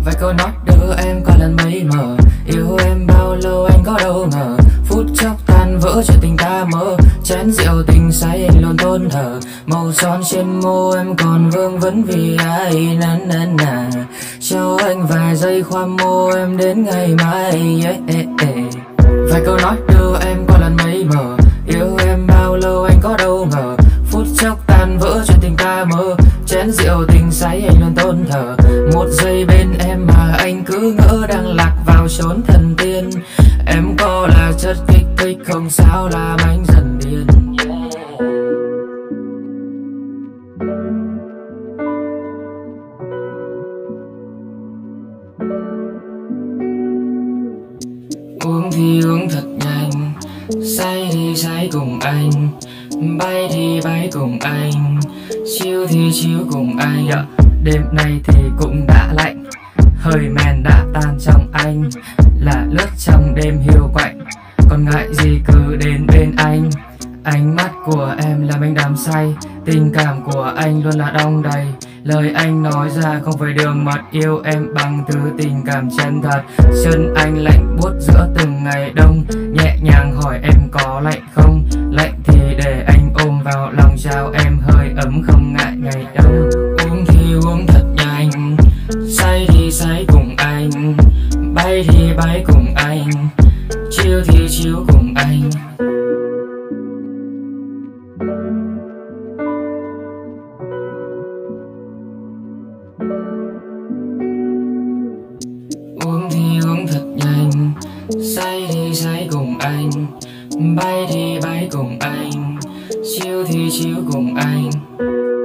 Vài câu nói đưa em qua lần mấy mờ. Yêu em bao lâu anh có đâu ngờ, phút chốc tan vỡ chuyện tình ta mơ. Chén rượu tình say anh luôn tôn thờ, màu son trên môi em còn vương vấn vì ai. Năn năn nà cho anh vài giây khoa môi em đến ngày mai. Vài câu nói đưa em qua lần mấy mờ. Yêu em bao lâu anh có đâu ngờ, phút chốc tan vỡ chuyện tình ta mơ. Chén rượu tình say anh luôn tôn thờ, một giây bên em mà anh cứ ngỡ đang lạc vào chốn thần tiên. Em có là chất kích thích không sao làm anh dần điên. Uống thì uống thật nhanh, say thì say cùng anh, bay thì bay cùng anh, chill thì chill cùng anh. Đêm nay thì cũng đã lạnh, hơi men đã tan trong anh, là lướt trong đêm hiu quạnh, còn ngại gì cứ đến bên anh. Ánh mắt của em làm anh đắm say, tình cảm của anh luôn là đong đầy. Lời anh nói ra không phải đường mật, yêu em bằng thứ tình cảm chân thật. Chân anh lạnh buốt giữa từng ngày đông, nhẹ nhàng hỏi em có lạnh không. Lạnh thì để anh ôm vào lòng trao em hơi ấm không ngại ngày đông. Uống thì uống thật nhanh, say thì say cùng anh, bay thì bay cùng anh, chill thì chill cùng anh. Uống thì uống thật nhanh, say thì say cùng anh, bay thì bay cùng anh, chill thì chill cùng anh.